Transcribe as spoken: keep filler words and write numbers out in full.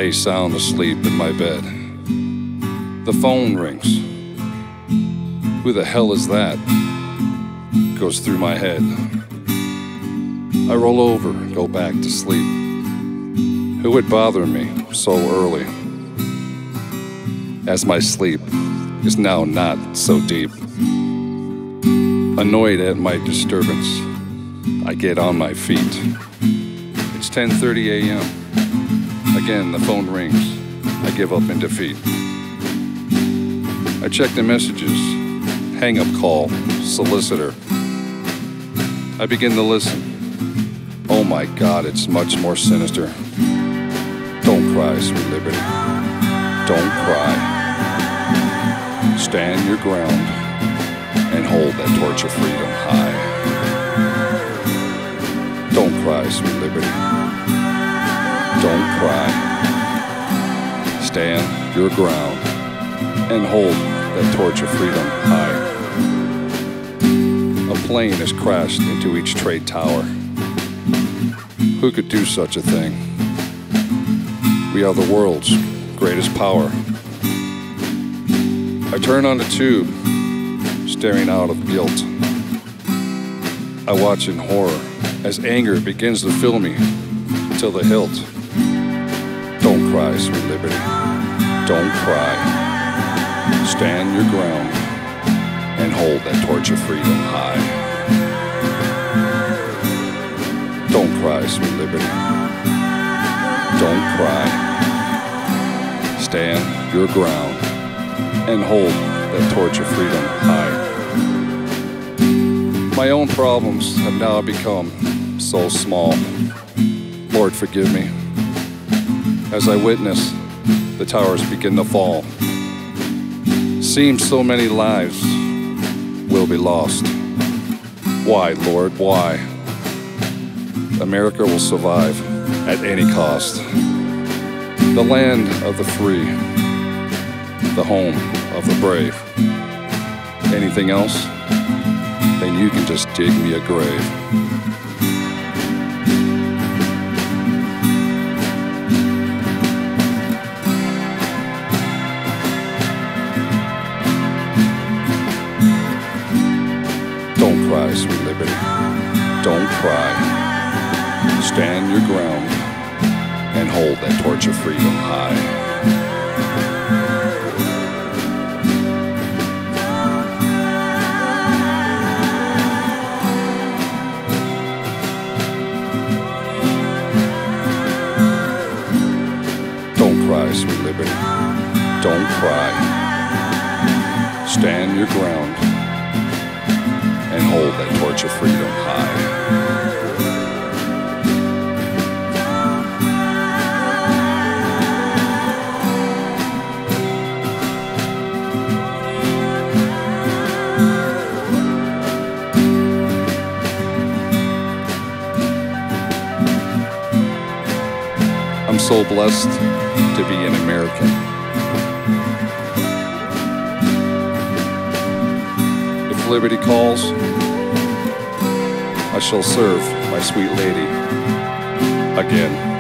lay sound asleep in my bed. The phone rings. Who the hell is that? Goes through my head. I roll over, go back to sleep. Who would bother me so early? As my sleep is now not so deep. Annoyed at my disturbance, I get on my feet. It's ten thirty a m Again, the phone rings. I give up in defeat. I check the messages. Hang-up call, solicitor. I begin to listen. Oh my God, it's much more sinister. Don't cry, sweet liberty. Don't cry. Stand your ground and hold that torch of freedom high. Don't cry, sweet liberty. Don't cry. Stand your ground and hold that torch of freedom high. A plane has crashed into each trade tower. Who could do such a thing? We are the world's greatest power. I turn on the tube, staring out of guilt. I watch in horror as anger begins to fill me till the hilt. Don't cry, sweet liberty. Don't cry. Stand your ground and hold that torch of freedom high. Don't cry, sweet liberty. Don't cry. Stand your ground and hold that torch of freedom high. My own problems have now become so small. Lord, forgive me as I witness the towers begin to fall. Seems so many lives will be lost. Why, Lord, why? America will survive at any cost. The land of the free, the home of the brave. Anything else? Then you can just dig me a grave. Don't cry, sweet liberty. Don't cry. Stand your ground and hold that torch of freedom high. Don't cry, sweet liberty. Don't cry. Stand your ground and hold that torch of freedom high. I'm so blessed to be an American. If liberty calls, I shall serve my sweet lady again.